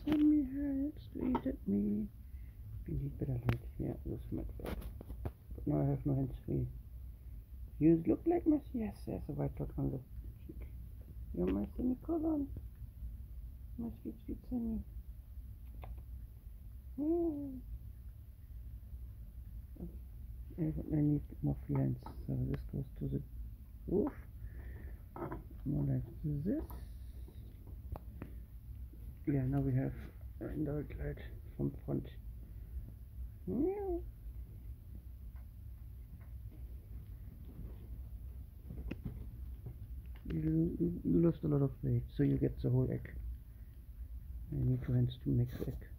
Send me hands to eat at me. We need better light. Yeah, this might work. But now I have no hands free. You look like my... Yes, there's a white dot on the cheek. You're my semicolon. My sweet, sweet semi. I need more freelance, so this goes to the roof. More like this. Yeah, now we have a indirect light from front. You lost a lot of weight, so you get the whole egg. I need two hands to make the egg.